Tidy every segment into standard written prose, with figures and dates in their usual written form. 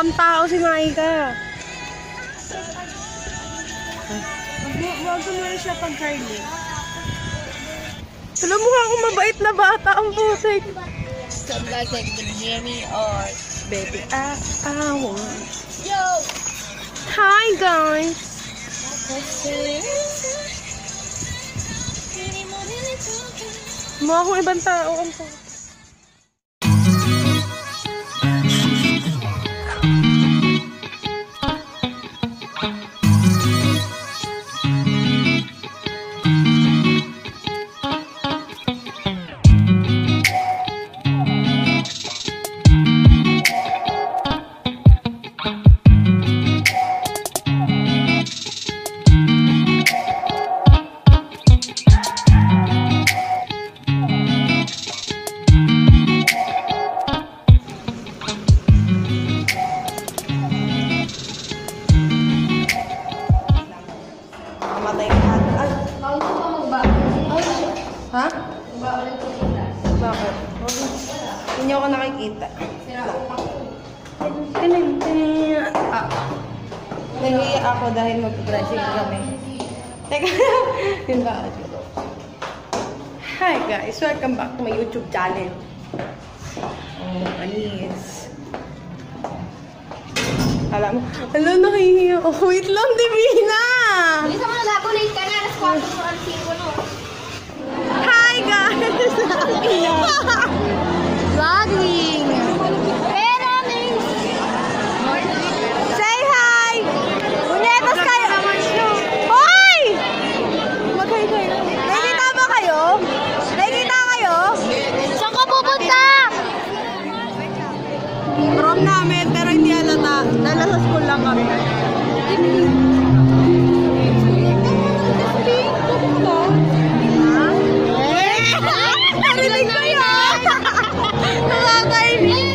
Mukhang tao si Micah. Huwag mo na siya pag Carly. Alam mo nga kung mabait na bata ang putik. Some guys like the Jimmy or Baby, I want. Yo! Hi guys! Mukha akong ibang tao ang putik. Ha? Bakit? Hindi ako nakikita. Nahiya ako dahil mag-dressing kami. Teka, yun ba? Hi guys, welcome back to my YouTube channel. Oh, anis. Alam mo, nahihiya ako. Wait lang, Divina! Isa mo na lago, late ka na. Alas 4 mo, alas 5 no. Hi guys! Vlogging! Say hi! Bunyetas kayo! Hoy! Mag-hi kayo. Nakikita ba kayo? Nakikita kayo? Saan ka pupunta? Prom namin, pero hindi halata. Dahil sa school lang kami. Narinig ko yun! Nakakainis!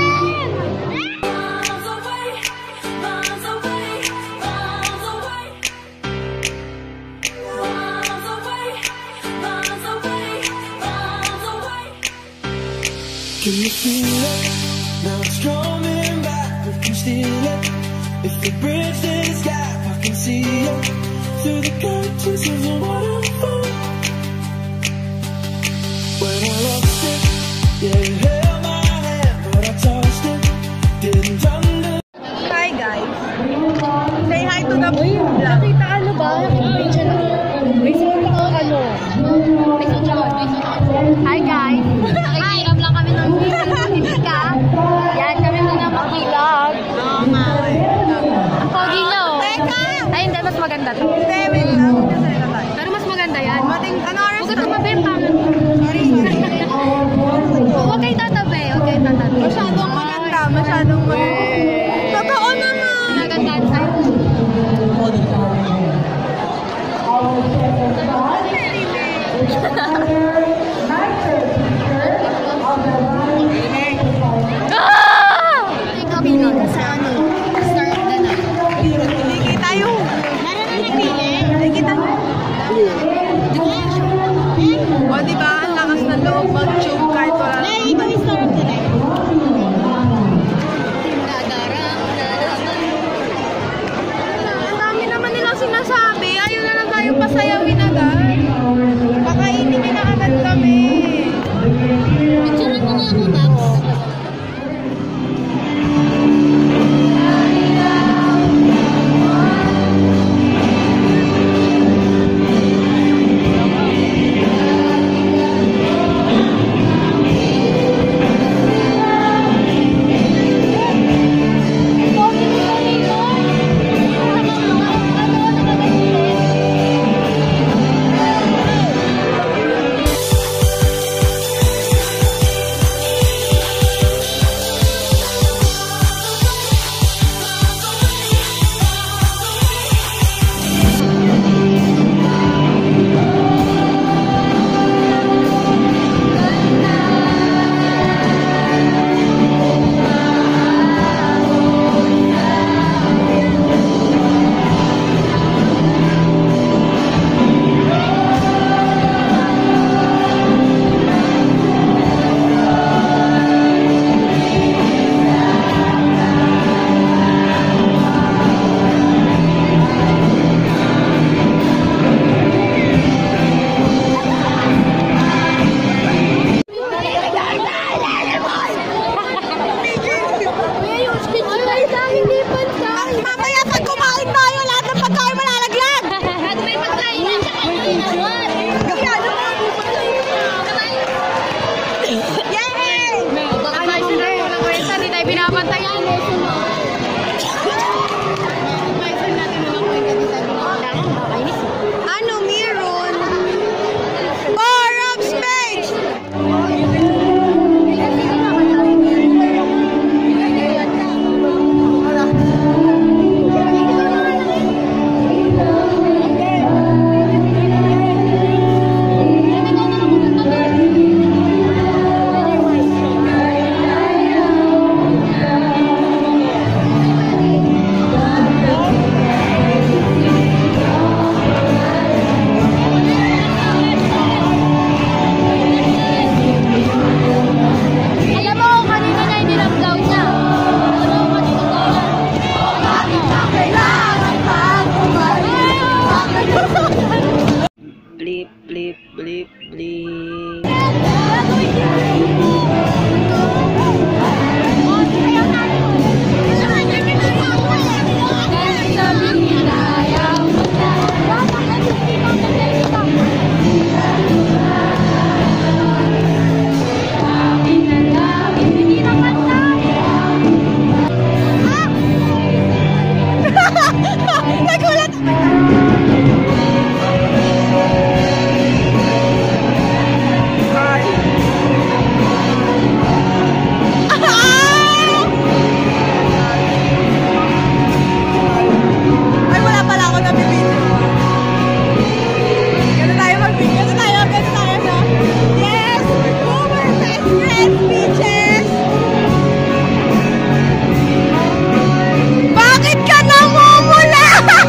Can you feel it? Now it's coming back, we can steal it. If we bridge this gap, I can see it through the curtains of the waterfall. When I lost it, yeah, you held my hand, but I tossed it, didn't under. Hi guys! Say hi to the vlog. Nakita ano ba? May suot ako ano. May suot ako. Hi guys! Nakikiram lang kami ng hindi ka. Yan kami muna mag-vlog. Oo nga. Ang pogi na oh. Teka! Ay hindi, mas maganda to. Hindi, wait lang. Pero mas maganda yan. Ano oras Huwag ka na? tumabi, pangat. Sorry. Huwag kayo tatabi, huwag kayo tatabi. Masyadong maganda, masyadong maganda. Totoo naman! Magandaan sa'yo. Ikaw, Pino, sa ano? Start the night. Nakikita yung... Nakikita mo? O diba, ang lakas na loob mag-tube kahit wala na. Ikaw yung start of the night. Ang dami naman nilang sinasabi. Ayaw na lang tayong pasayawin agad. Pakainin nyo na agad Guys, hindi pantay! Mamaya pag kumain tayo, lahat ng pagkain malalaglag! At may pantay na siya kayo naman! Yay! Pagkain sila yung walang kwenta, di tayo binabantayan. Ano meron? PROM space! Alam mo kung kanina niya iniramdaw niya. Alam mo kanina Blip, blip, blip, blip. Nagulat! Ay, wala pala ako nabibidyo. Ganun tayo mag-video. Ganun tayo, no? Yes! Boomer best friends, bitches! Bakit ka namumula?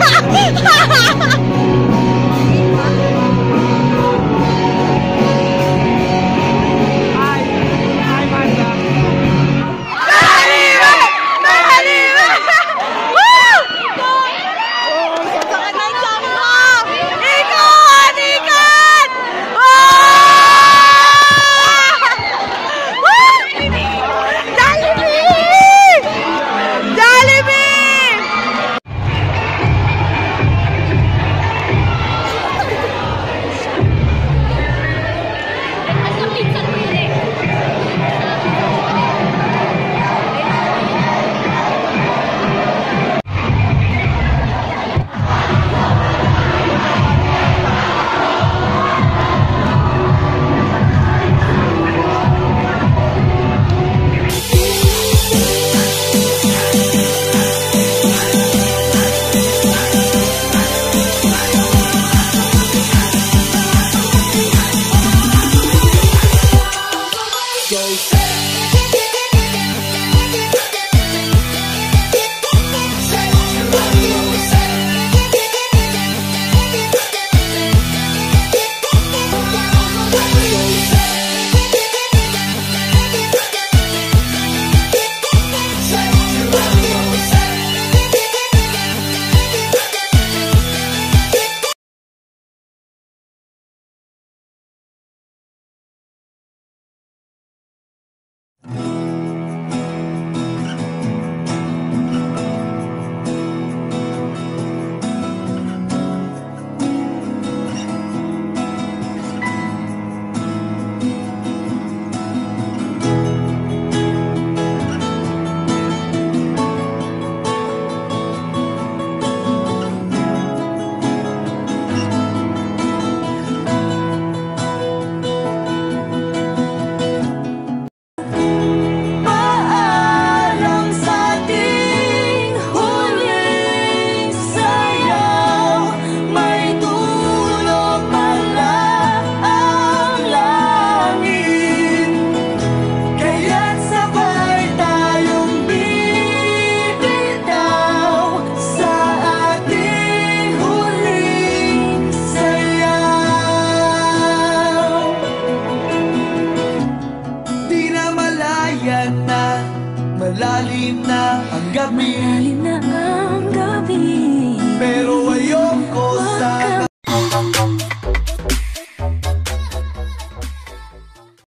Mahaliwa! Mahaliwa! Woo! Sakit ng tiyan mo! Ikot! Ikot! Woo! Jollibee! Jollibee! Malalim na ang gabi.